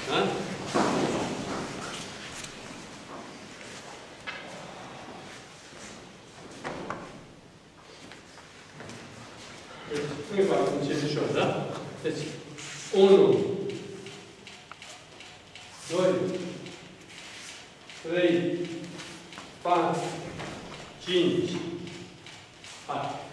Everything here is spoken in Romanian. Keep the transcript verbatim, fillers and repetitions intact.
Da? Deci, nu-i fac încetișor, da? Deci, unu, doi, trei, patru, cinci, patru.